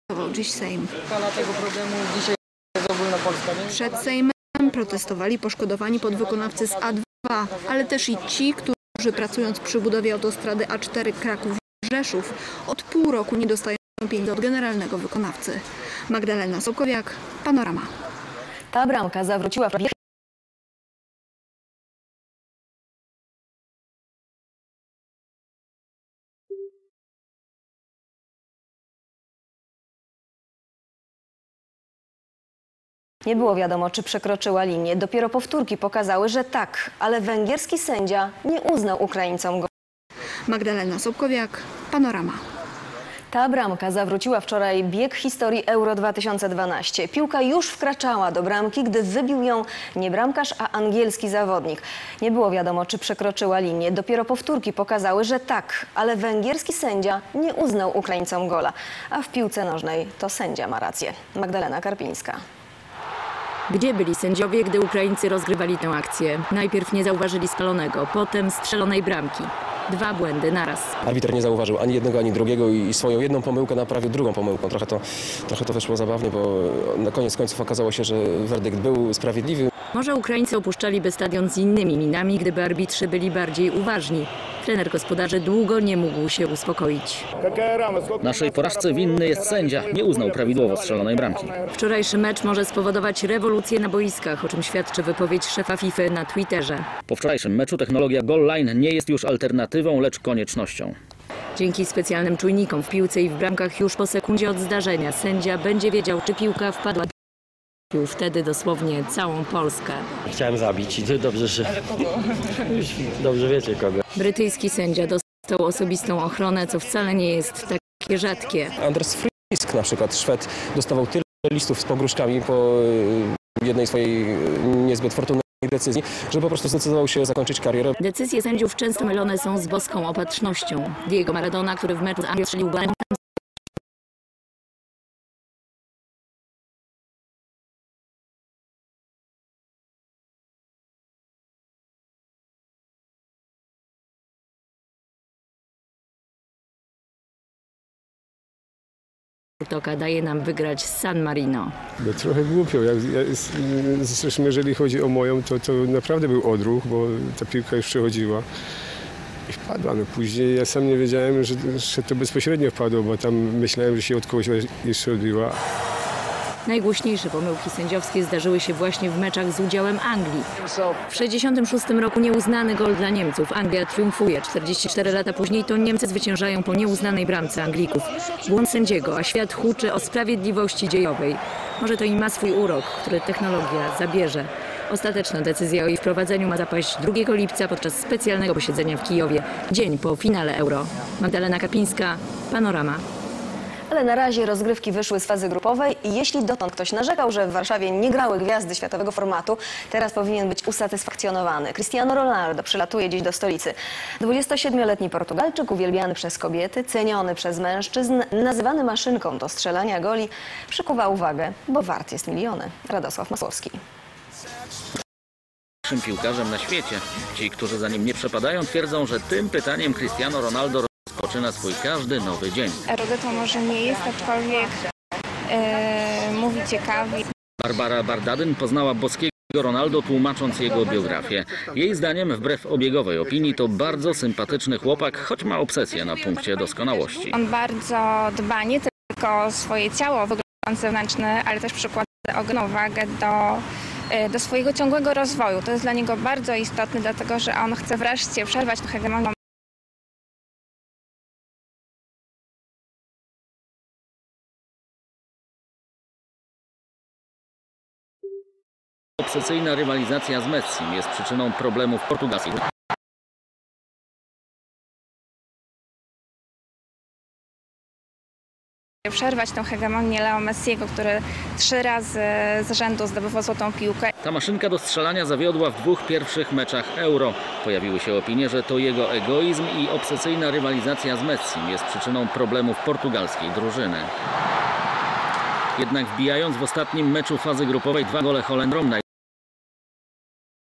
dziś Sejm. Skala tego problemu dzisiaj jest ogólnopolska. Przed Sejmem protestowali poszkodowani podwykonawcy z A2, ale też i ci, którzy pracując przy budowie autostrady A4 Kraków-Rzeszów od pół roku nie dostają pieniędzy od generalnego wykonawcy. Magdalena Sokowiak, Panorama. Ta bramka zawróciła w bieg. Nie było wiadomo, czy przekroczyła linię. Dopiero powtórki pokazały, że tak, ale węgierski sędzia nie uznał Ukraińcom gola. Magdalena Sokowiak, Panorama. Ta bramka zawróciła wczoraj bieg historii Euro 2012. Piłka już wkraczała do bramki, gdy wybił ją nie bramkarz, a angielski zawodnik. Nie było wiadomo, czy przekroczyła linię. Dopiero powtórki pokazały, że tak, ale węgierski sędzia nie uznał Ukraińcom gola. A w piłce nożnej to sędzia ma rację. Magdalena Karpińska. Gdzie byli sędziowie, gdy Ukraińcy rozgrywali tę akcję? Najpierw nie zauważyli spalonego, potem strzelonej bramki. 2 błędy naraz. Arbiter nie zauważył ani jednego, ani drugiego i swoją jedną pomyłkę naprawił drugą pomyłką. Trochę to wyszło zabawnie, bo na koniec końców okazało się, że werdykt był sprawiedliwy. Może Ukraińcy opuszczaliby stadion z innymi minami, gdyby arbitrzy byli bardziej uważni. Trener gospodarzy długo nie mógł się uspokoić. Naszej porażce winny jest sędzia. Nie uznał prawidłowo strzelonej bramki. Wczorajszy mecz może spowodować rewolucję na boiskach, o czym świadczy wypowiedź szefa FIFA na Twitterze. Po wczorajszym meczu technologia Goal Line nie jest już alternatywą, lecz koniecznością. Dzięki specjalnym czujnikom w piłce i w bramkach już po sekundzie od zdarzenia sędzia będzie wiedział, czy piłka wpadła. Wtedy dosłownie całą Polskę. Chciałem zabić i dobrze, że... Ale kogo? Już dobrze wiecie kogo. Brytyjski sędzia dostał osobistą ochronę, co wcale nie jest takie rzadkie. Anders Frisk na przykład, Szwed, dostawał tyle listów z pogróżkami po jednej swojej niezbyt fortunnej decyzji, że po prostu zdecydował się zakończyć karierę. Decyzje sędziów często mylone są z boską opatrznością. Diego Maradona, który w meczu z Anglią strzelił golem, Toka daje nam wygrać z San Marino. No, trochę głupio. Zresztą jeżeli chodzi o moją, to naprawdę był odruch, bo ta piłka już przechodziła i wpadła. No, później ja sam nie wiedziałem, że to bezpośrednio wpadło, bo tam myślałem, że się od kogoś jeszcze odbiła. Najgłośniejsze pomyłki sędziowskie zdarzyły się właśnie w meczach z udziałem Anglii. W 1966 roku nieuznany gol dla Niemców. Anglia triumfuje. 44 lata później to Niemcy zwyciężają po nieuznanej bramce Anglików. Błąd sędziego, a świat huczy o sprawiedliwości dziejowej. Może to i ma swój urok, który technologia zabierze. Ostateczna decyzja o jej wprowadzeniu ma zapaść 2 lipca podczas specjalnego posiedzenia w Kijowie. Dzień po finale Euro. Magdalena Kapińska, Panorama. Ale na razie rozgrywki wyszły z fazy grupowej i jeśli dotąd ktoś narzekał, że w Warszawie nie grały gwiazdy światowego formatu, teraz powinien być usatysfakcjonowany. Cristiano Ronaldo przylatuje dziś do stolicy. 27-letni Portugalczyk, uwielbiany przez kobiety, ceniony przez mężczyzn, nazywany maszynką do strzelania goli, przykuwa uwagę, bo wart jest miliony. Radosław Masłowski. Najlepszym piłkarzem na świecie. Ci, którzy za nim nie przepadają, twierdzą, że tym pytaniem Cristiano Ronaldo rozpoczyna swój każdy nowy dzień. Erudytą może nie jest, aczkolwiek mówi ciekawie. Barbara Bardadyn poznała boskiego Ronaldo, tłumacząc jego biografię. Jej zdaniem, wbrew obiegowej opinii, to bardzo sympatyczny chłopak, choć ma obsesję na punkcie doskonałości. On bardzo dba nie tylko o swoje ciało, wygląd zewnętrzny, ale też przykłada ogromną wagę do swojego ciągłego rozwoju. To jest dla niego bardzo istotne, dlatego że on chce wreszcie przerwać tę hegemonię. Obsesyjna rywalizacja z Messim jest przyczyną problemów portugalskich. Przerwać tę hegemonię Leo Messiego, który 3 razy z rzędu zdobywał złotą piłkę. Ta maszynka do strzelania zawiodła w 2 pierwszych meczach Euro. Pojawiły się opinie, że to jego egoizm i obsesyjna rywalizacja z Messim jest przyczyną problemów portugalskiej drużyny. Jednak wbijając w ostatnim meczu fazy grupowej 2 gole Holendrom,